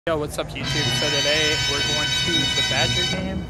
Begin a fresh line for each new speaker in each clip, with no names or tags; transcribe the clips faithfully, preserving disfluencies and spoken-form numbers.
Yo, what's up YouTube? So today we're going to the Badger game.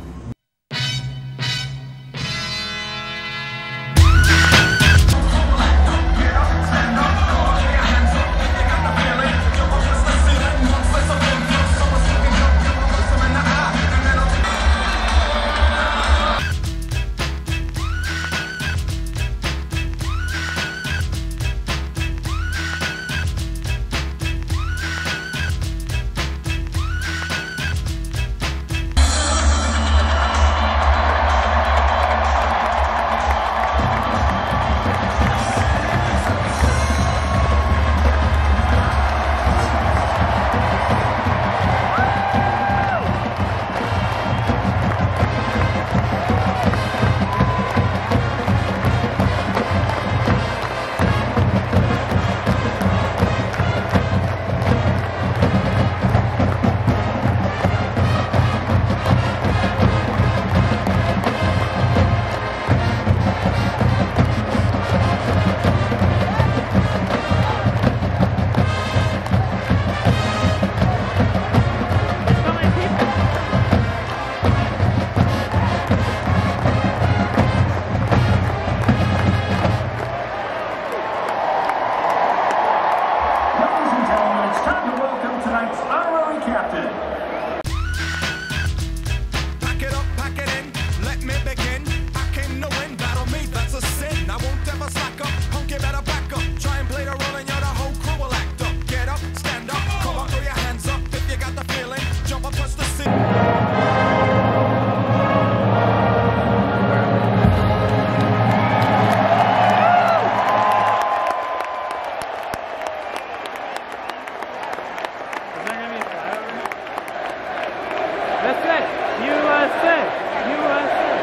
That's it. U S A. U S A.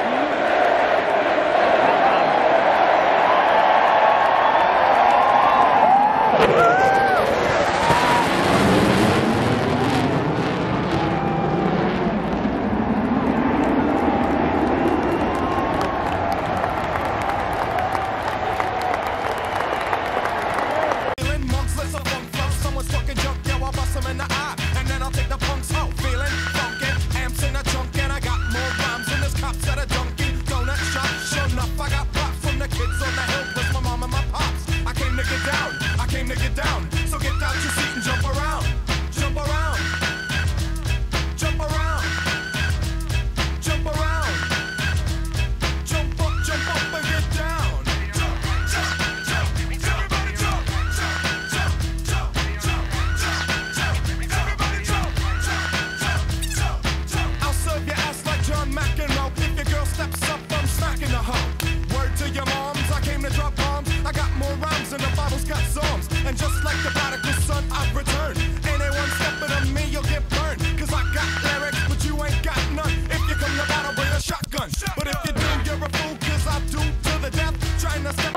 And just like the prodigal son, I've returned. Anyone stepping on me, you'll get burned. Cause I got lyrics, but you ain't got none. If you come to battle, bring a shotgun. But if you do, you're a fool, cause I do to the death. Trying to step.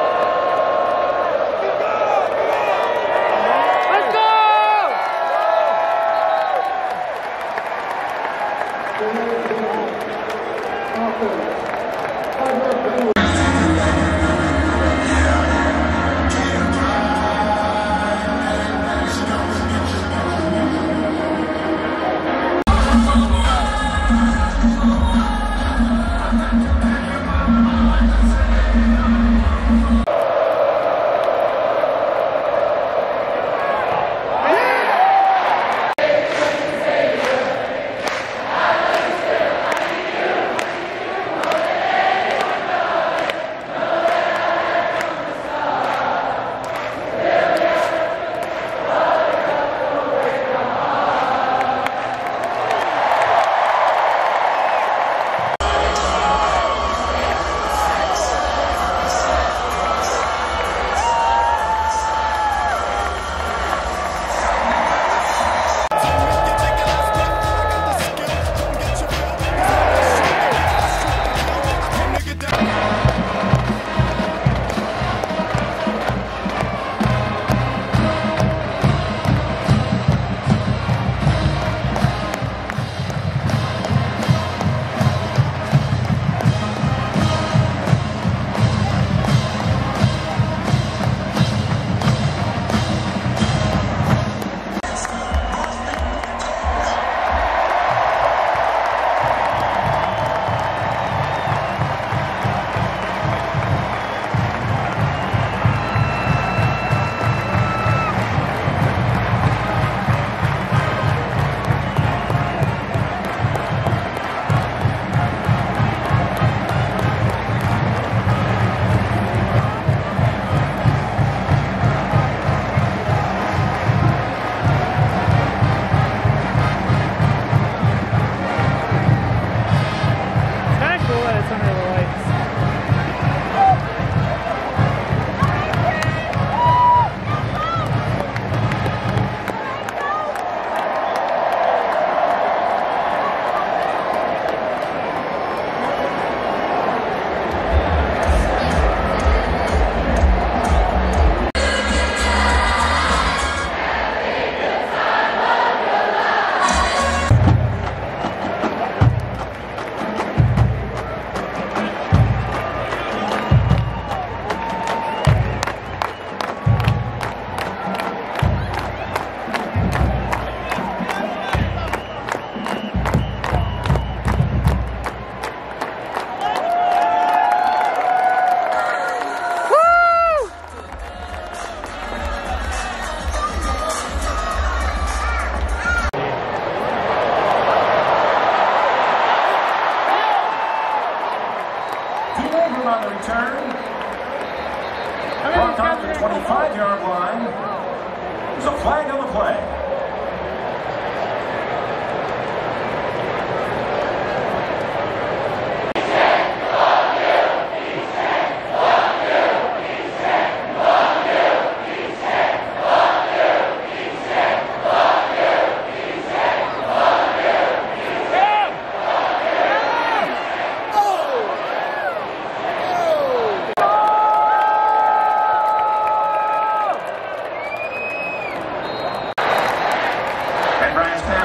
Let's go!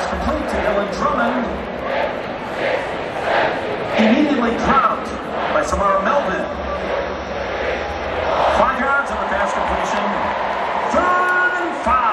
complete to Dylan Drummond. Immediately dropped by Samara Melvin. Five yards on the pass completion. Third and five.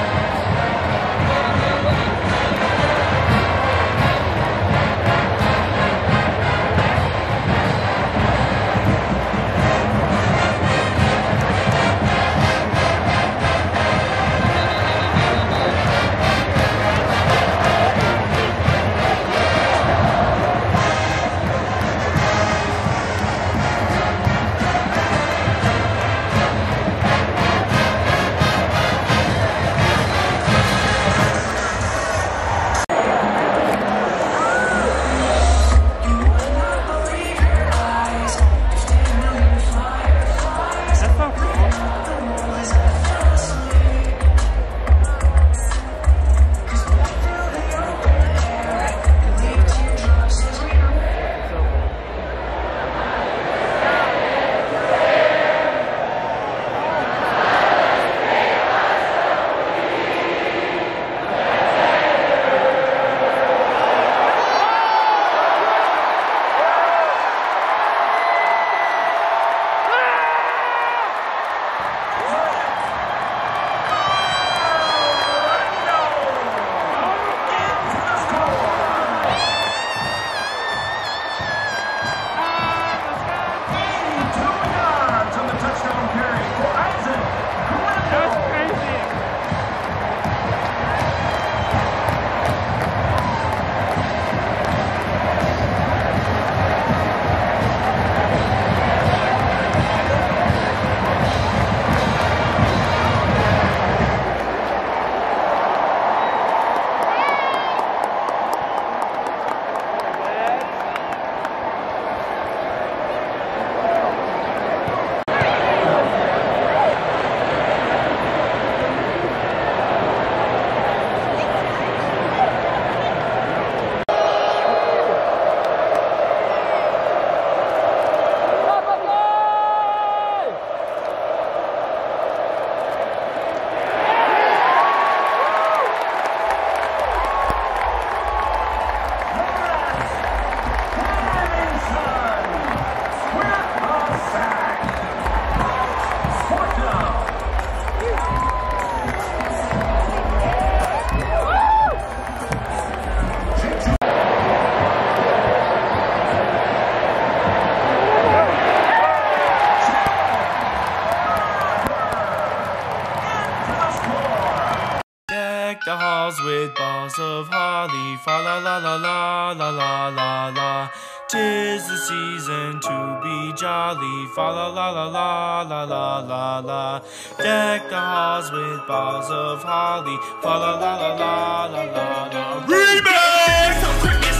The halls with balls of holly, fa la la la la la la la la. Tis the season to be jolly, fa la la la la la la la la. Deck the halls with balls of holly, fa la la la la la la la. Remix!